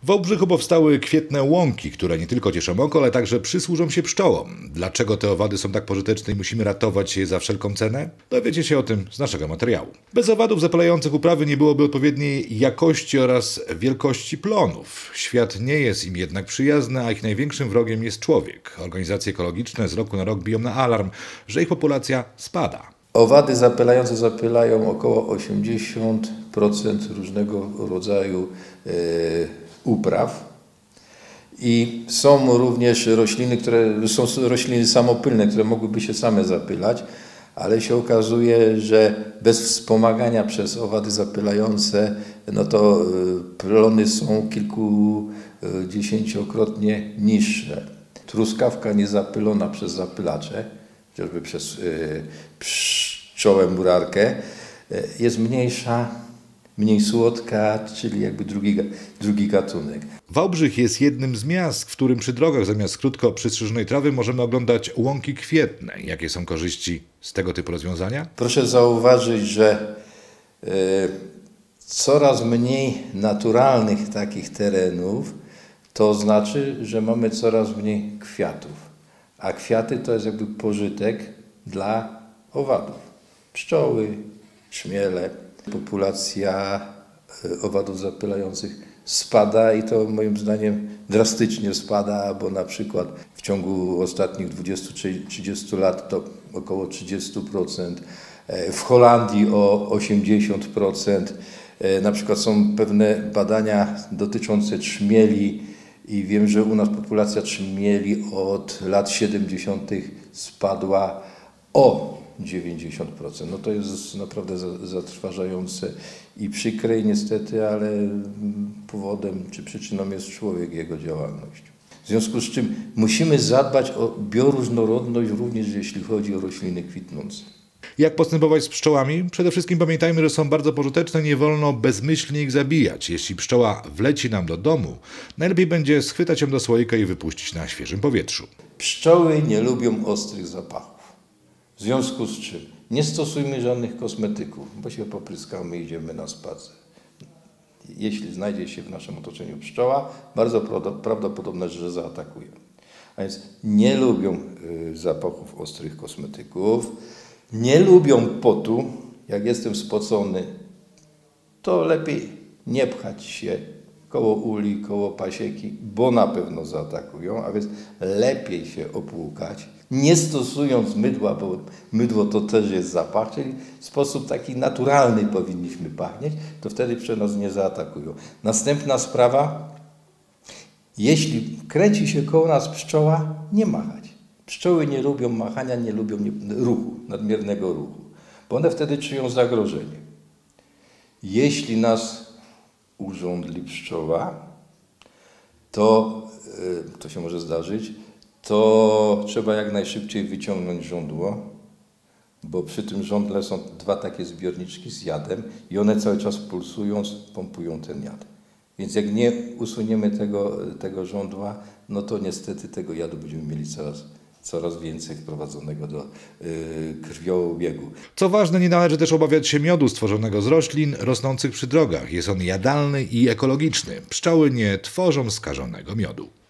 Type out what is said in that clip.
W Wałbrzychu powstały kwietne łąki, które nie tylko cieszą oko, ale także przysłużą się pszczołom. Dlaczego te owady są tak pożyteczne i musimy ratować je za wszelką cenę? Dowiecie się o tym z naszego materiału. Bez owadów zapylających uprawy nie byłoby odpowiedniej jakości oraz wielkości plonów. Świat nie jest im jednak przyjazny, a ich największym wrogiem jest człowiek. Organizacje ekologiczne z roku na rok biją na alarm, że ich populacja spada. Owady zapylające zapylają około 80% różnego rodzaju upraw. I są również rośliny, są rośliny samopylne, które mogłyby się same zapylać, ale się okazuje, że bez wspomagania przez owady zapylające, no to plony są kilkudziesięciokrotnie niższe. Truskawka niezapylona przez zapylacze, chociażby przez pszczołę murarkę, jest mniejsza, mniej słodka, czyli jakby drugi gatunek. Wałbrzych jest jednym z miast, w którym przy drogach zamiast krótko przystrzyżonej trawy możemy oglądać łąki kwietne. Jakie są korzyści z tego typu rozwiązania? Proszę zauważyć, że coraz mniej naturalnych takich terenów, to znaczy, że mamy coraz mniej kwiatów. A kwiaty to jest jakby pożytek dla owadów. Pszczoły, czmiele. Populacja owadów zapylających spada i to moim zdaniem drastycznie spada, bo na przykład w ciągu ostatnich 20-30 lat to około 30%, w Holandii o 80%. Na przykład są pewne badania dotyczące trzmieli i wiem, że u nas populacja trzmieli od lat 70. spadła o 90%. No to jest naprawdę zatrważające i przykre i niestety, ale powodem czy przyczyną jest człowiek i jego działalność. W związku z czym musimy zadbać o bioróżnorodność również jeśli chodzi o rośliny kwitnące. Jak postępować z pszczołami? Przede wszystkim pamiętajmy, że są bardzo pożyteczne, nie wolno bezmyślnie ich zabijać. Jeśli pszczoła wleci nam do domu, najlepiej będzie schwytać ją do słoika i wypuścić na świeżym powietrzu. Pszczoły nie lubią ostrych zapachów. W związku z czym nie stosujmy żadnych kosmetyków, bo się popryskamy i idziemy na spacer. Jeśli znajdzie się w naszym otoczeniu pszczoła, bardzo prawdopodobne, że zaatakuje. A więc nie lubią zapachów ostrych kosmetyków, nie lubią potu. Jak jestem spocony, to lepiej nie pchać się koło uli, koło pasieki, bo na pewno zaatakują, a więc lepiej się opłukać, nie stosując mydła, bo mydło to też jest zapach, czyli w sposób taki naturalny powinniśmy pachnieć, to wtedy przy nas nie zaatakują. Następna sprawa, jeśli kręci się koło nas pszczoła, nie machać. Pszczoły nie lubią machania, nie lubią ruchu, nadmiernego ruchu, bo one wtedy czują zagrożenie. Jeśli nas urządli pszczoła, to się może zdarzyć, to trzeba jak najszybciej wyciągnąć żądło, bo przy tym żądle są dwa takie zbiorniczki z jadem i one cały czas pulsując pompują ten jad. Więc jak nie usuniemy tego żądła, no to niestety tego jadu będziemy mieli coraz więcej wprowadzonego do krwiobiegu. Co ważne, nie należy też obawiać się miodu stworzonego z roślin rosnących przy drogach. Jest on jadalny i ekologiczny. Pszczoły nie tworzą skażonego miodu.